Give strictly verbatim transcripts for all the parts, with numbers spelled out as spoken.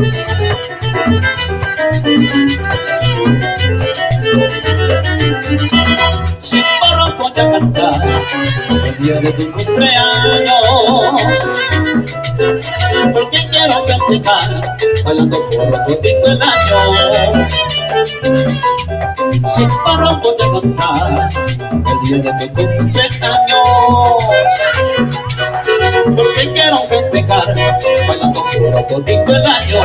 Sin porro voy a cantar el día de tu cumpleaños, porque quiero festejar bailando porro todito el año. Sin porro voy a cantar el día de tu cumpleaños, porque quiero festejar bailando porro todito el año.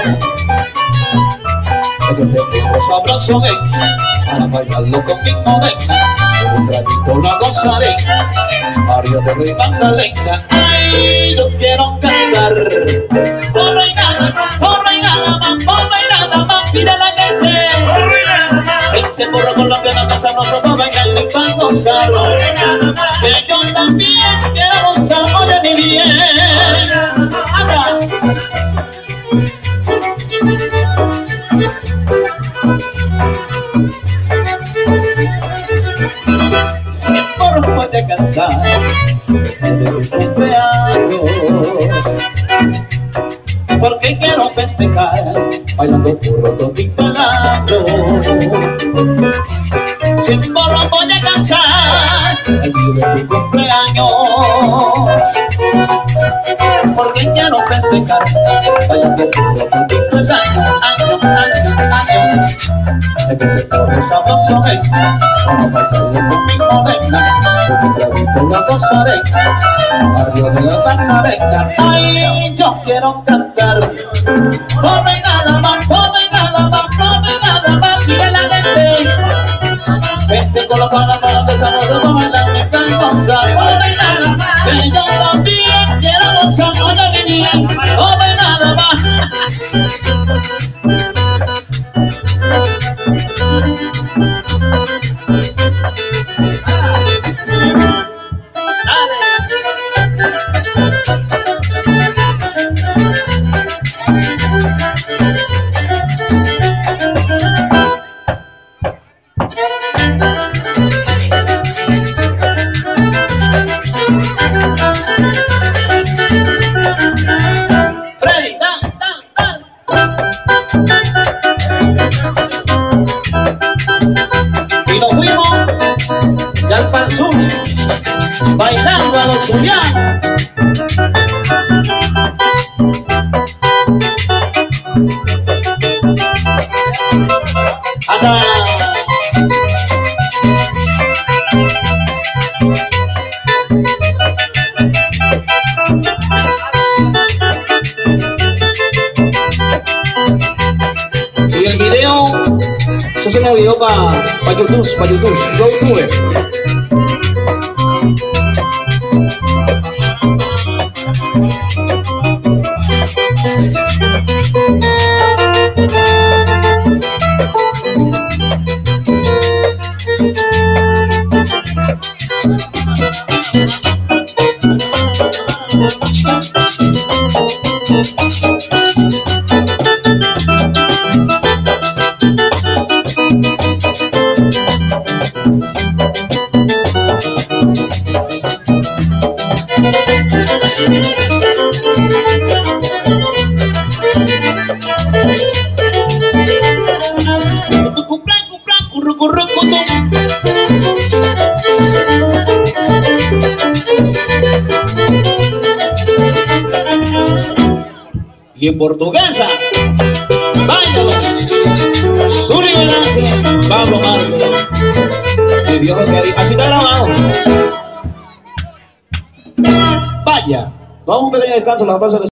Que te pongo sabroso, ven, para bailarlo conmigo, venga. Un traguito la gozaré, Mario de Rey Magdalena. Ay, yo quiero cantar, porro y nada más, porro y nada más, porro y nada más, mira la gente. Este porro colombiano que sabroso para bailar y para gozar. Que yo también quiero gozar, oye mi bien. Anda. Sin porro voy a cantar de tu cumpleaños, porque quiero festejar bailando porro todito el año. Sin porro voy a cantar el día de tu cumpleaños, porque quiero festejar bailando porro todito el año, año, año, año. De que te porro sabroso, ven, vamos a bailarlo conmigo, venga. Con un traguito la gozaré, Mario de la Magdalena. Ay, yo quiero cantar, porro y nada más, porro y nada más, porro y nada más, mire la gente. Vente coloca la mano que sabroso para bailar y para gozar, porro y nada más, que yo también quiero gozar, oye mi bien, porro y nada más. Freddy, dale, dale, dale. Y nos fuimos ya al Panzul, bailando a los zulianos. Anda. Y el video, eso es un video para pa YouTube, para YouTube, YouTube. Y en portuguesa, báilalo, Zuli Velázquez, Pablo Márquez, y Dios lo que así está grabado. Vaya, vamos a un pequeño descanso, la paso de